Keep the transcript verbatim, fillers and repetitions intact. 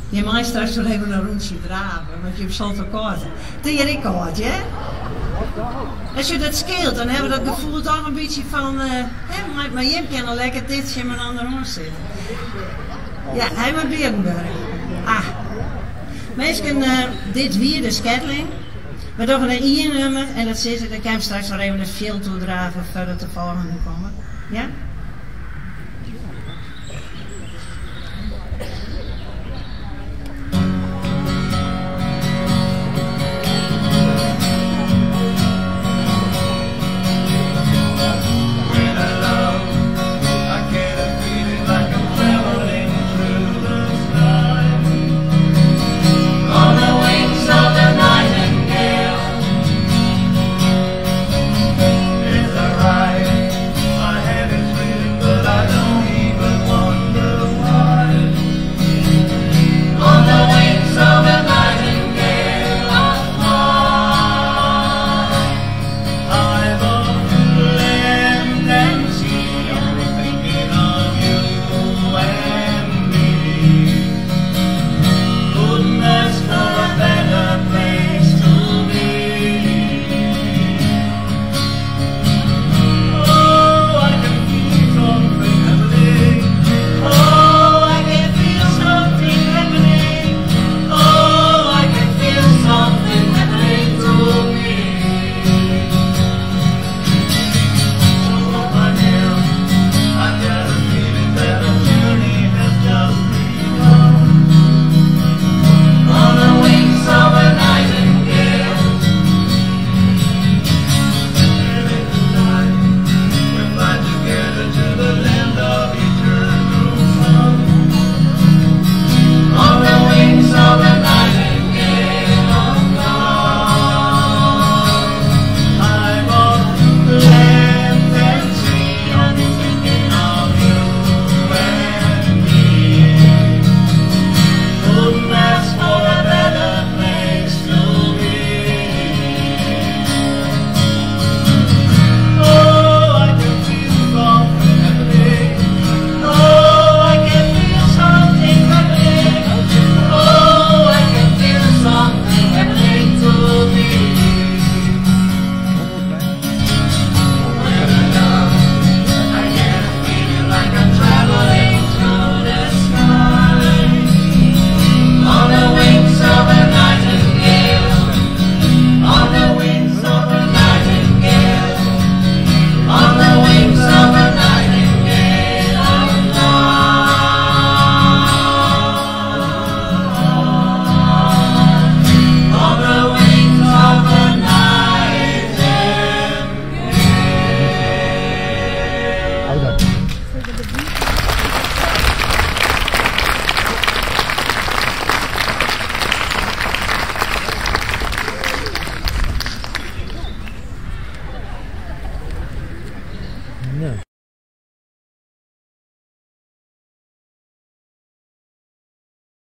Je mag straks wel even een rondje draven, want je hebt zoveel kaarten. Tegen kaart, hè? Als je dat scheelt, dan hebben we dat gevoel toch een beetje van... Uh, hè, maar, maar je kan al lekker dit in mijn andere hand zitten. Ja, hij moet Berenburg. Ah. Mensen, uh, dit weer de Scatling. We doen een I-nummer en dat zit er. Dan kan je straks nog even een veel toedragen voordat de volgende komen. Ja?